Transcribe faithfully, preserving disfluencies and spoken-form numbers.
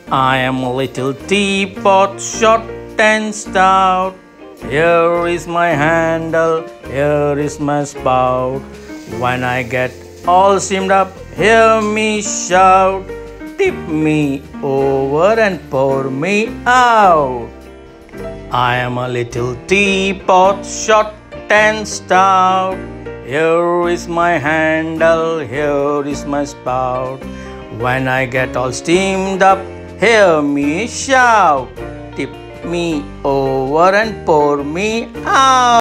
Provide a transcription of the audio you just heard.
I am a little teapot, short and stout. Here is my handle, here is my spout. When I get all steamed up, hear me shout. Tip me over and pour me out. I am a little teapot, short and stout. Here is my handle, here is my spout. When I get all steamed up, hear me shout. Tip me over and pour me out.